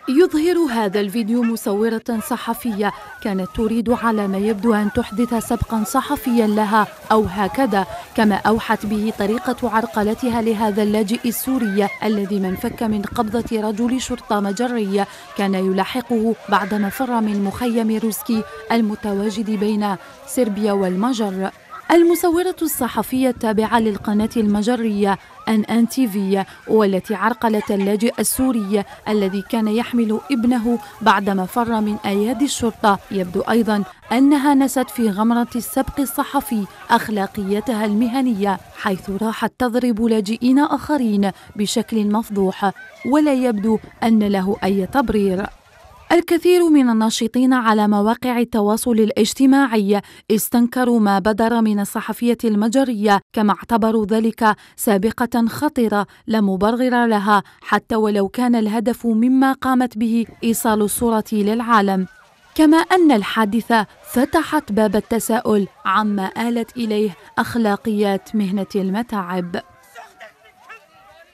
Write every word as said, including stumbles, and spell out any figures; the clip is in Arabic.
يظهر هذا الفيديو مصورة صحفية كانت تريد على ما يبدو أن تحدث سبقا صحفيا لها أو هكذا، كما أوحت به طريقة عرقلتها لهذا اللاجئ السوري الذي من فك من قبضة رجل شرطة مجري كان يلاحقه بعدما فر من مخيم روسكي المتواجد بين صربيا والمجر. المصورة الصحفية التابعة للقناة المجرية أن أن تي في والتي عرقلت اللاجئ السوري الذي كان يحمل ابنه بعدما فر من أيادي الشرطة، يبدو أيضا أنها نست في غمرة السبق الصحفي أخلاقيتها المهنية، حيث راحت تضرب لاجئين آخرين بشكل مفضوح ولا يبدو أن له أي تبرير. الكثير من الناشطين على مواقع التواصل الاجتماعي استنكروا ما بدر من الصحفية المجرية، كما اعتبروا ذلك سابقة خطرة لا مبرر لها حتى ولو كان الهدف مما قامت به إيصال الصورة للعالم، كما أن الحادثة فتحت باب التساؤل عما آلت إليه أخلاقيات مهنة المتاعب.